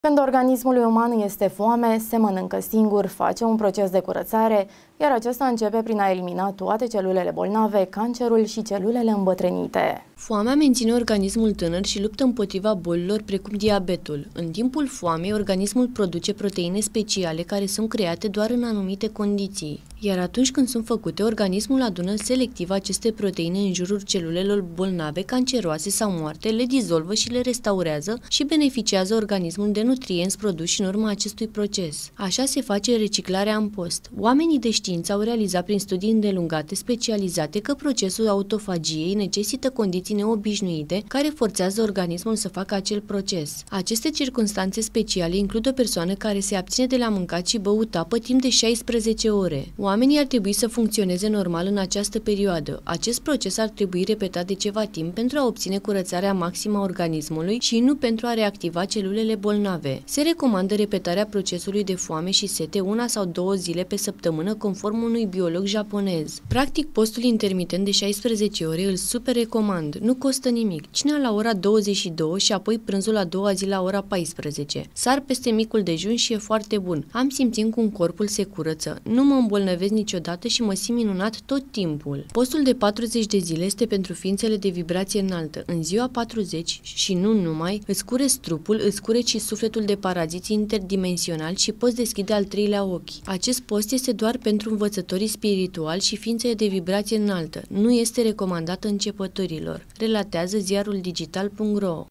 Când organismului uman este foame, se mănâncă singur, face un proces de curățare, iar acesta începe prin a elimina toate celulele bolnave, cancerul și celulele îmbătrânite. Foamea menține organismul tânăr și luptă împotriva bolilor precum diabetul. În timpul foamei, organismul produce proteine speciale care sunt create doar în anumite condiții. Iar atunci când sunt făcute, organismul adună selectiv aceste proteine în jurul celulelor bolnave, canceroase sau moarte, le dizolvă și le restaurează și beneficiază organismul de nutrienți produși în urma acestui proces. Așa se face reciclarea în post. Oamenii de știință au realizat prin studii îndelungate specializate că procesul autofagiei necesită condiții neobișnuite care forțează organismul să facă acel proces. Aceste circunstanțe speciale includ o persoană care se abține de la mâncat și băut apă timp de 16 ore. Oamenii ar trebui să funcționeze normal în această perioadă. Acest proces ar trebui repetat de ceva timp pentru a obține curățarea maximă a organismului și nu pentru a reactiva celulele bolnave. Se recomandă repetarea procesului de foame și sete 1 sau 2 zile pe săptămână conform unui biolog japonez. Practic, postul intermitent de 16 ore îl super recomand. Nu costă nimic. Cina la ora 22 și apoi prânzul a doua zi la ora 14. Sar peste micul dejun și e foarte bun. Am simțit cum corpul se curăță. Nu mă îmbolnăvesc niciodată și mă simt minunat tot timpul. Postul de 40 de zile este pentru ființele de vibrație înaltă. În ziua 40 și nu numai, îți curăți trupul, îți curăți și sufletul de paraziți interdimensionali și poți deschide al treilea ochi. Acest post este doar pentru învățătorii spirituali și ființele de vibrație înaltă. Nu este recomandat începătorilor, relatează ziarul digital.ro.